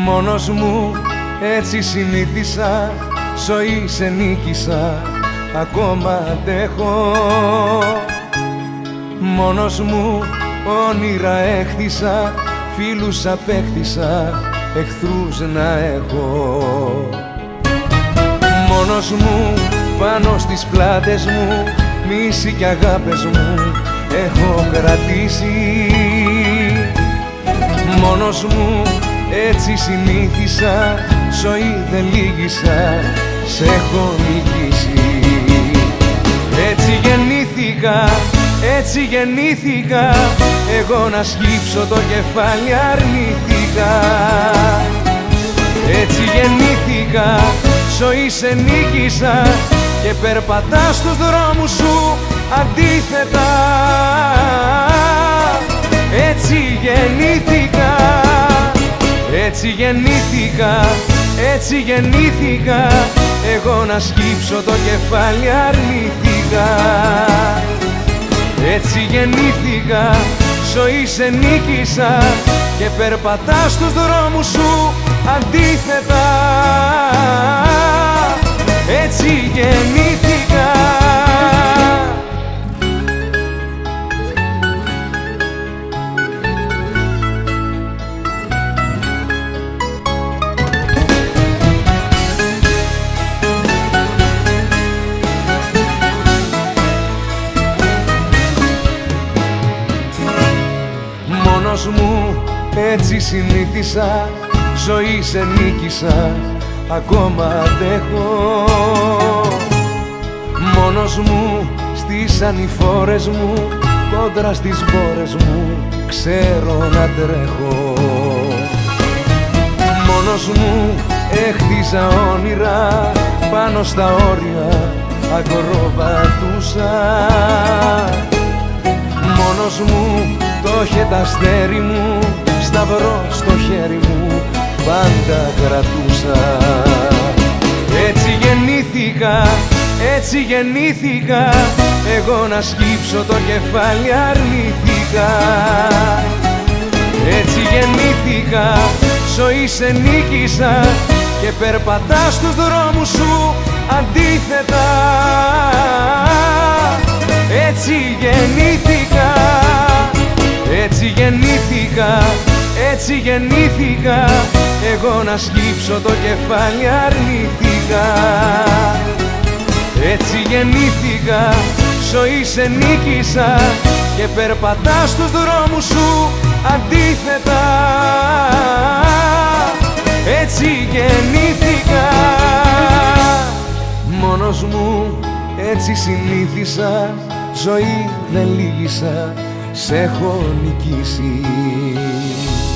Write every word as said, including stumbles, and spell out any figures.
Μόνος μου έτσι συνήθισα, ζωή σε νίκησα, ακόμα αντέχω. Μόνος μου όνειρα έχτισα, φίλους απέκτησα, εχθρούς να έχω. Μόνος μου πάνω στις πλάτες μου, μίση κι αγάπες μου έχω κρατήσει. Μόνος μου έτσι συνήθισα, ζωή δεν λύγησα, σ' έχω νικήσει. Έτσι γεννήθηκα, έτσι γεννήθηκα, εγώ να σκύψω το κεφάλι αρνήθηκα. Έτσι γεννήθηκα, ζωή σε νίκησα και περπατάς στους δρόμους σου αντίθετα. Έτσι γεννήθηκα, έτσι γεννήθηκα, έτσι γεννήθηκα, εγώ να σκύψω το κεφάλι αρνήθηκα. Έτσι γεννήθηκα, ζωή σε νίκησα και περπατάς στους δρόμους σου αντίθετα. Έτσι γεννήθηκα. Μόνος μου έτσι συνήθισα, ζωή σε νίκησα, ακόμα αντέχω. Μόνος μου στις ανηφόρες μου, κόντρα στις μπόρες μου, ξέρω να τρέχω. Μόνος μου έχτιζα όνειρα, πάνω στα όρια ακροβατούσα. Μόνος μου το είχε τ' αστέρι μου, σταυρό στο χέρι μου πάντα κρατούσα. Έτσι γεννήθηκα, έτσι γεννήθηκα, εγώ να σκύψω το κεφάλι αρνήθηκα. Έτσι γεννήθηκα, ζωή σε νίκησα και περπατάς στους δρόμους σου αντίθετα. Έτσι γεννήθηκα, έτσι γεννήθηκα, έτσι γεννήθηκα, εγώ να σκύψω το κεφάλι αρνήθηκα. Έτσι γεννήθηκα, ζωή σε νίκησα και περπατάς στους δρόμους σου αντίθετα. Έτσι γεννήθηκα. Μόνος μου έτσι συνήθισα, ζωή δεν λύγησα, σ' έχω νικήσει.